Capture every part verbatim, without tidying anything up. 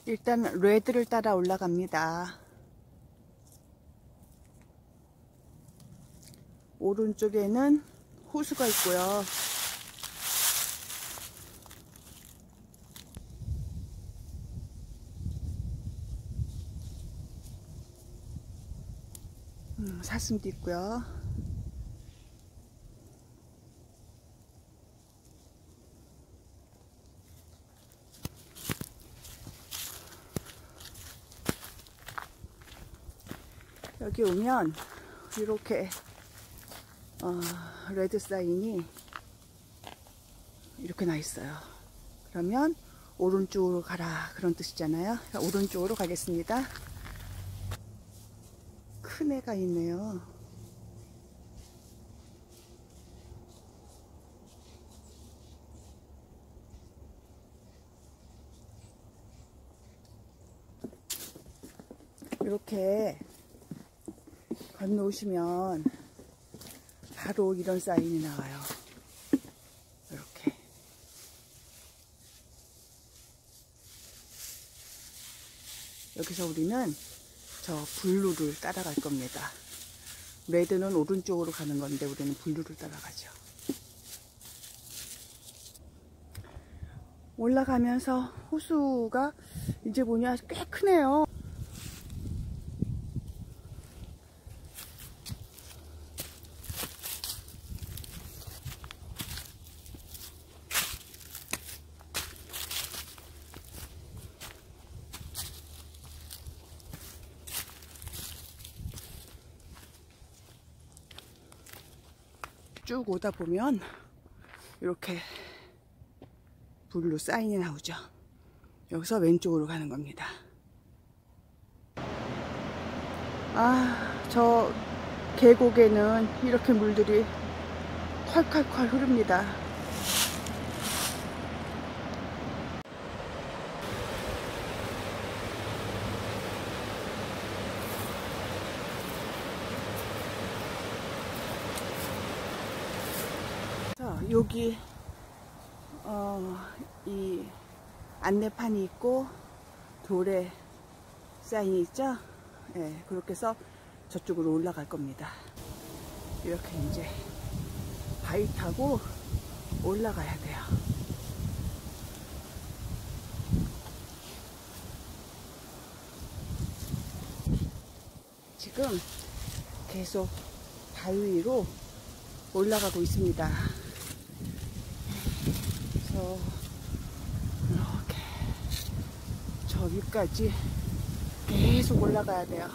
일단 레드를 따라 올라갑니다. 오른쪽에는 호수가 있고요. 음, 사슴도 있고요. 여기 오면 이렇게 어, 레드 사인이 이렇게 나 있어요. 그러면 오른쪽으로 가라 그런 뜻이잖아요. 오른쪽으로 가겠습니다. 큰 애가 있네요. 이렇게 건너오시면 바로 이런 사인이 나와요. 이렇게. 여기서 우리는 저 블루를 따라갈 겁니다. 레드는 오른쪽으로 가는 건데 우리는 블루를 따라가죠. 올라가면서 호수가 이제 보냐 꽤 크네요. 쭉 오다 보면 이렇게 블루 사인이 나오죠. 여기서 왼쪽으로 가는 겁니다. 아, 저 계곡에는 이렇게 물들이 콸콸콸 흐릅니다. 여기 어, 이 안내판이 있고 돌에 사인이 있죠. 네, 그렇게 해서 저쪽으로 올라갈 겁니다. 이렇게 이제 바위 타고 올라가야 돼요. 지금 계속 바위 위로 올라가고 있습니다. 이렇게 저 위까지 계속 올라가야 돼요.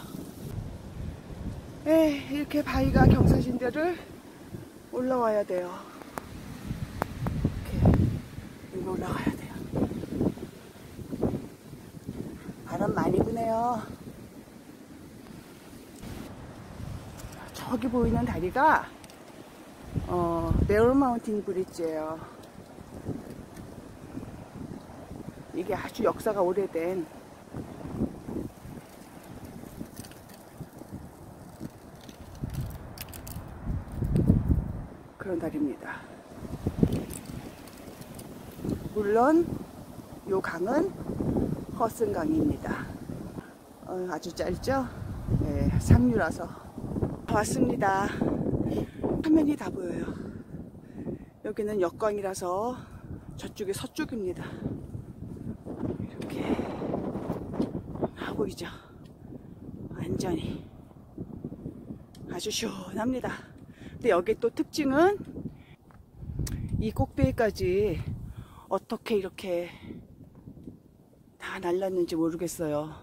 에 이렇게 바위가 경사진 데를 올라와야 돼요. 이렇게 위로 올라가야 돼요. 바람 많이 부네요. 저기 보이는 다리가 어, 베어 마운틴 브릿지예요. 이게 아주 역사가 오래된 그런 다리입니다. 물론 요 강은 허슨 강입니다. 어, 아주 짧죠? 네, 상류라서 왔습니다. 화면이 다 보여요. 여기는 역광이라서 저쪽이 서쪽입니다. 이렇게 다 보이죠? 완전히 아주 시원합니다. 근데 여기 또 특징은 이 꼭대기까지 어떻게 이렇게 다 날랐는지 모르겠어요.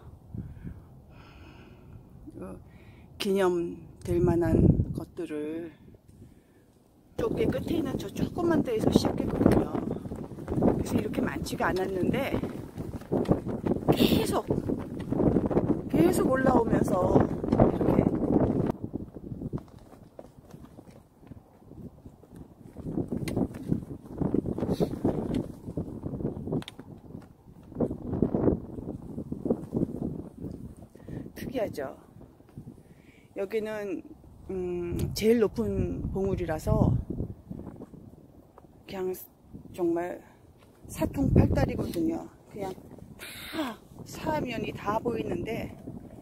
어, 기념될 만한 것들을 저기 끝에 있는 저 조그만 데에서 시작했거든요. 그래서 이렇게 많지가 않았는데 계속 계속 올라오면서 이렇게 특이하죠. 여기는 음, 제일 높은 봉우리라서 그냥 정말 사통팔달이거든요. 그냥 다 사면이 다 보이는데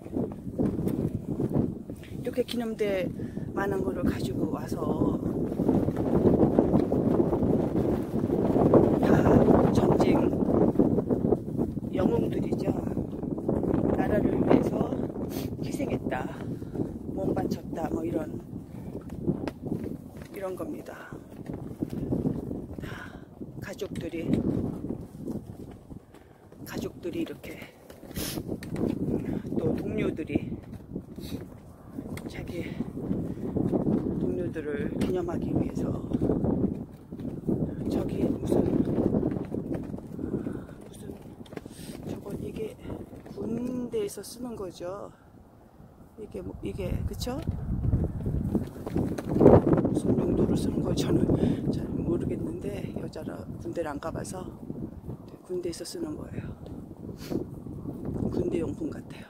이렇게 기념대 많은 거를 가지고 와서 다 전쟁 영웅들이죠. 나라를 위해서 희생했다, 몸 바쳤다, 뭐 이런 이런 겁니다. 다 가족들이 가족들이 이렇게, 또 동료들이 자기 동료들을 기념하기 위해서, 저기 무슨 무슨 저건 이게 군대에서 쓰는 거죠. 이게 뭐 이게 그쵸? 무슨 용도로 쓰는 거 저는 잘 모르겠는데, 여자라 군대를 안 가봐서 군대에서 쓰는 거예요. 군대 용품 같아요.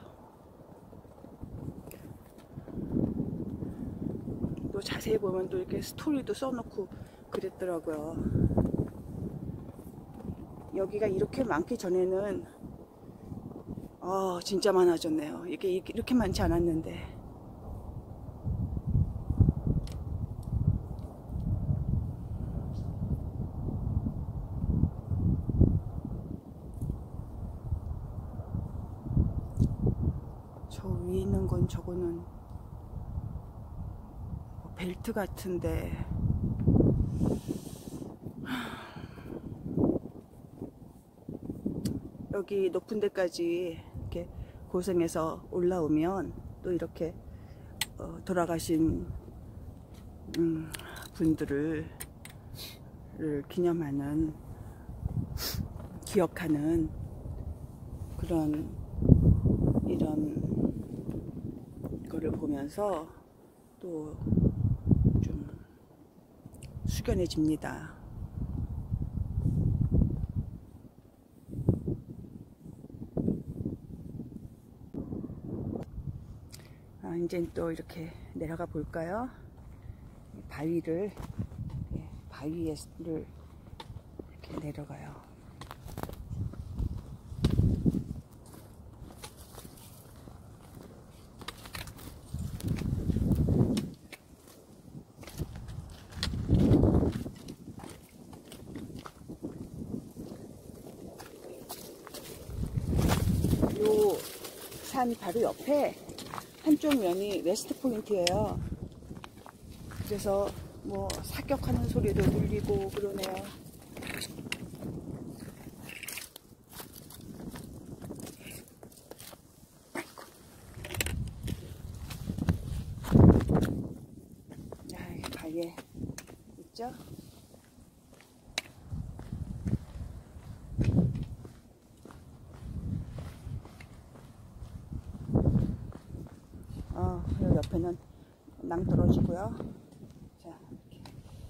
또 자세히 보면 또 이렇게 스토리도 써놓고 그랬더라고요. 여기가 이렇게 많기 전에는 아 진짜 많아졌네요. 이게 이렇게 많지 않았는데. 저 위에 있는 건 저거는 뭐 벨트 같은데, 여기 높은 데까지 이렇게 고생해서 올라오면 또 이렇게 어, 돌아가신 음, 분들을 기념하는, 기억하는 그런 이런 거를 보면서 또 좀 숙연해집니다. 아, 이제 또 이렇게 내려가 볼까요? 바위를, 바위를 이렇게 내려가요. 요 산 바로 옆에 한쪽 면이 레스트 포인트예요. 그래서 뭐 사격하는 소리도 들리고 그러네요. 아이고. 야, 이 바위에 있죠? 어, 여기 옆에는 낭떠러지고요. 자, 이렇게.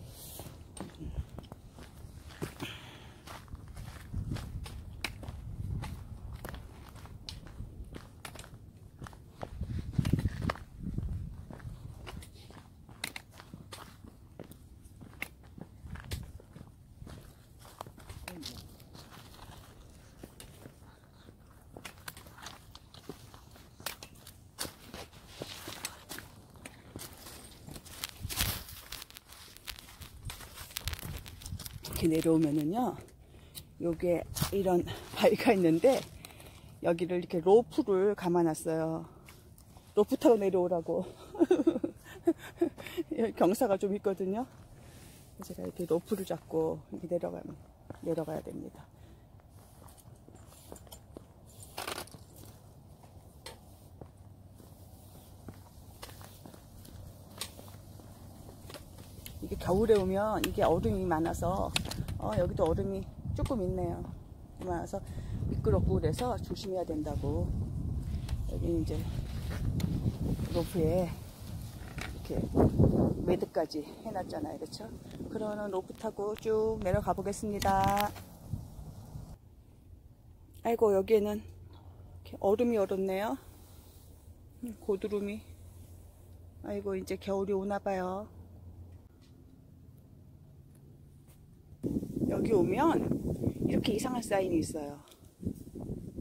이렇게 내려오면은요, 요게 이런 바위가 있는데 여기를 이렇게 로프를 감아놨어요. 로프 타고 내려오라고. 경사가 좀 있거든요. 제가 이렇게 로프를 잡고 이렇게 내려가, 내려가야 됩니다. 이게 겨울에 오면 이게 얼음이 많아서, 어, 여기도 얼음이 조금 있네요. 많아서 미끄럽고 그래서 조심해야 된다고. 여기 이제 로프에 이렇게 매듭까지 해놨잖아요. 그렇죠? 그러는 로프 타고 쭉 내려가 보겠습니다. 아이고, 여기에는 이렇게 얼음이 얼었네요. 고드름이. 아이고, 이제 겨울이 오나 봐요. 여기 오면 이렇게 이상한 사인이 있어요.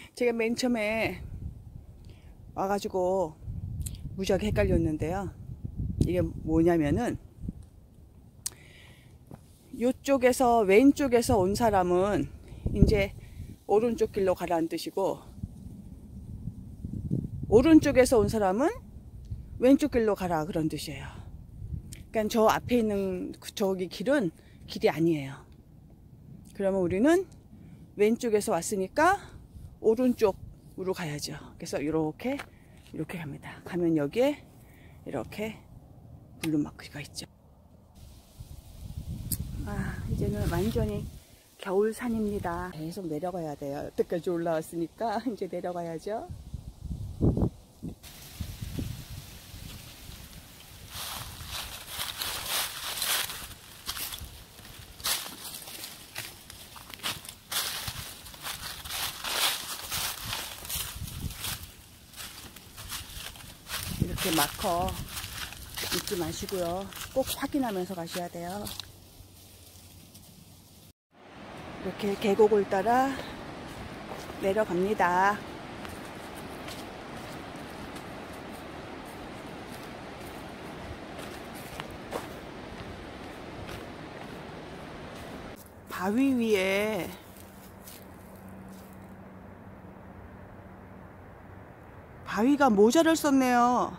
제가 맨 처음에 와가지고 무지하게 헷갈렸는데요. 이게 뭐냐면은 이쪽에서 왼쪽에서 온 사람은 이제 오른쪽 길로 가라는 뜻이고, 오른쪽에서 온 사람은 왼쪽 길로 가라 그런 뜻이에요. 그러니까 저 앞에 있는 저기 길은 길이 아니에요. 그러면 우리는 왼쪽에서 왔으니까 오른쪽으로 가야죠. 그래서 이렇게 이렇게 갑니다. 가면 여기에 이렇게 블루마크가 있죠. 아, 이제는 완전히 겨울산입니다. 계속 내려가야 돼요. 여태까지 올라왔으니까 이제 내려가야죠. 이렇게 마커 잊지 마시고요. 꼭 확인하면서 가셔야 돼요. 이렇게 계곡을 따라 내려갑니다. 바위 위에 바위가 모자를 썼네요.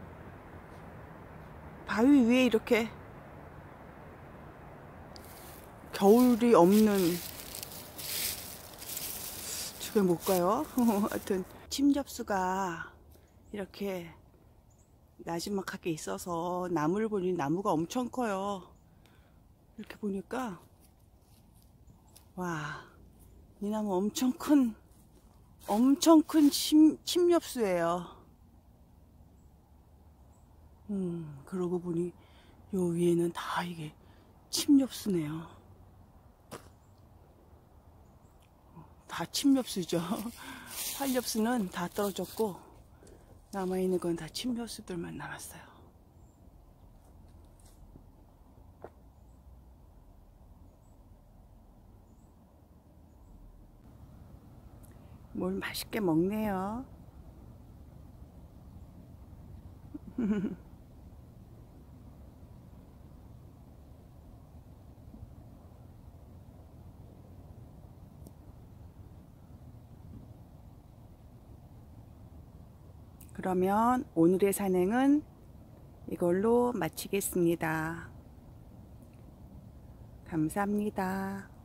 바위 위에 이렇게 겨울이 없는, 저게 뭘까요? 하여튼 침접수가 이렇게 나지막하게 있어서 나무를 보니 나무가 엄청 커요. 이렇게 보니까 와, 이 나무 엄청 큰 엄청 큰 침, 침엽수예요. 음, 그러고 보니 요 위에는 다 이게 침엽수네요. 다 침엽수죠. 활엽수는 다 떨어졌고 남아있는 건 다 침엽수들만 남았어요. 뭘 맛있게 먹네요. 그러면 오늘의 산행은 이걸로 마치겠습니다. 감사합니다.